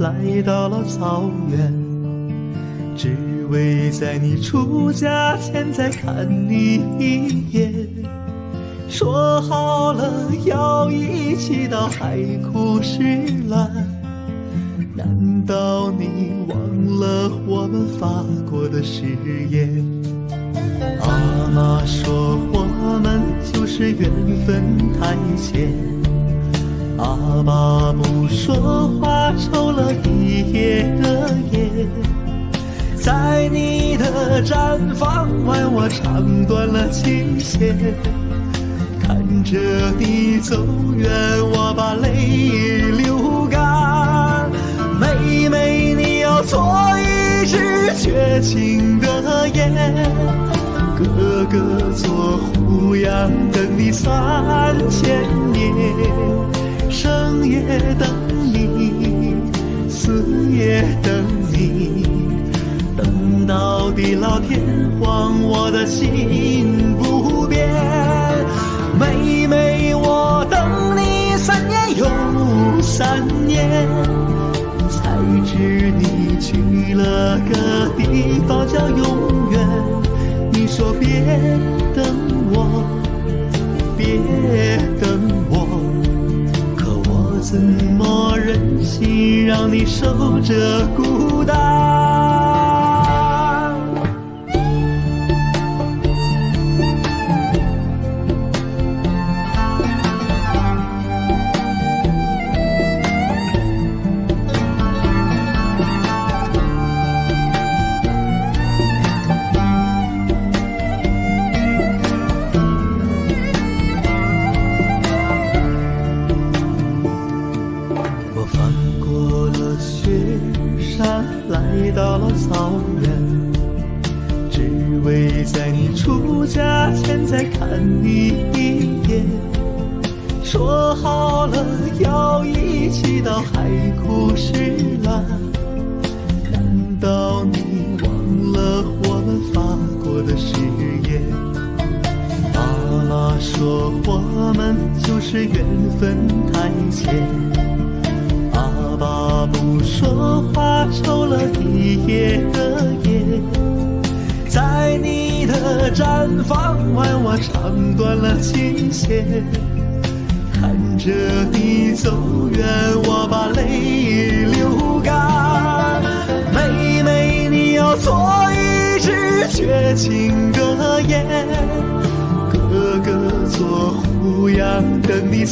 来到了草原，只为在你出嫁前再看你一眼。说好了要一起到海枯石烂，难道你忘了我们发过的誓言？阿妈说我们就是缘分太浅，阿爸不说话抽了一夜的烟，在你的毡房外我唱断了琴弦，看着你走远我把泪流干。妹妹你要做一支绝情的雁，哥哥做胡杨等你3000年，生也等你，死也等你，等到地老天荒我的心不变。妹妹我等你3年又3年，才知你去了个地方叫永远。你说别等我，别等我，可我怎么忍心让你守着孤单？来到了草原，只为在你出嫁前再看你一眼。说好了要一起到海枯石烂，难道你忘了我们发过的誓言？妈妈说我们就是缘分太浅，阿爸不说话抽了一夜的烟，在你的毡房外我唱断了琴弦，看着你走远我把泪流干。妹妹你要做一支绝情的雁，哥哥做胡杨等你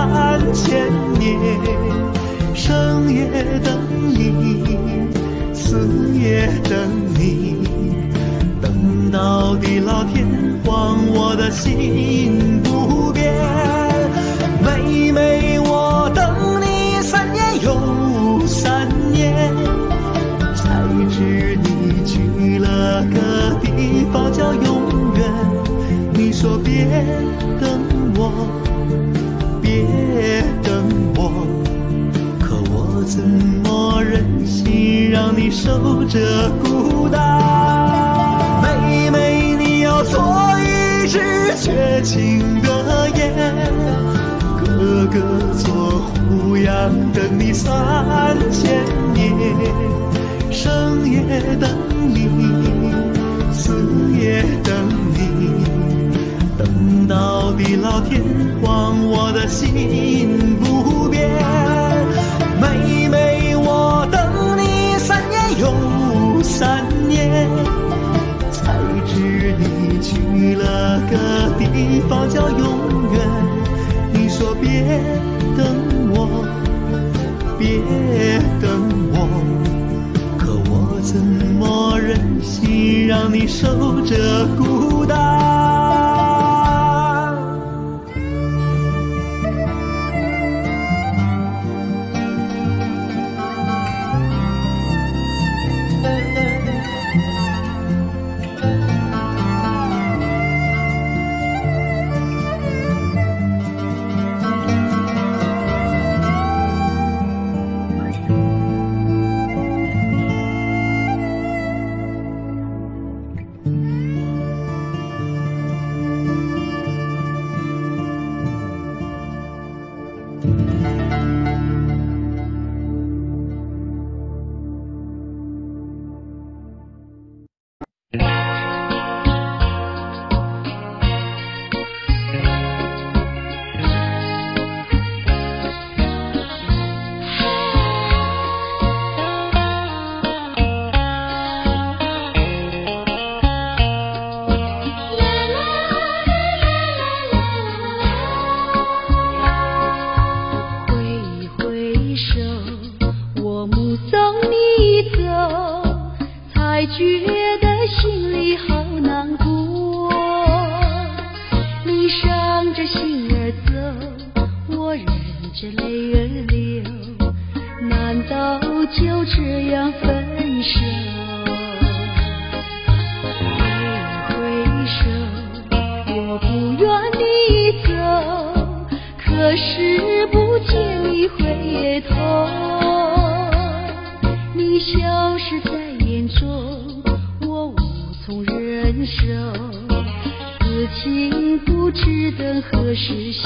3000年，生也等你，死也等你，等到地老天荒我的心不变。妹妹我等你3年又3年，才知你去了个地方叫永远。你说别等我，别等我，怎么忍心让你守着孤单？妹妹你要做一支绝情的雁，哥哥做胡杨等你3000年，生也等你，死也等你，等到地老天荒我的心不变。妹妹我等你3年又3年，才知你去了个地方叫永远。你说别等我，别等我，可我怎么忍心让你守着孤单？ 忍受，此情不知等何时休。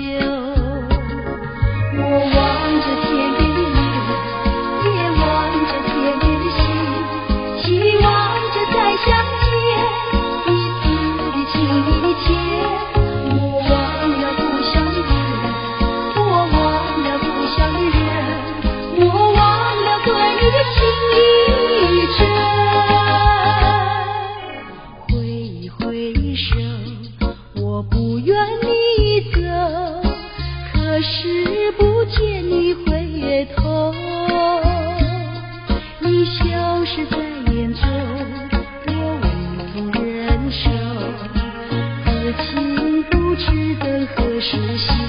我望着天边的月，也望着天边的星，期望着再相见，彼此的情意切。我忘了故乡的人，我忘了故乡的人，我忘了对你的情意真。挥一挥手，我不愿你走，可是不见你回头，你消失在眼中，我无不忍受，此情不知等何时休。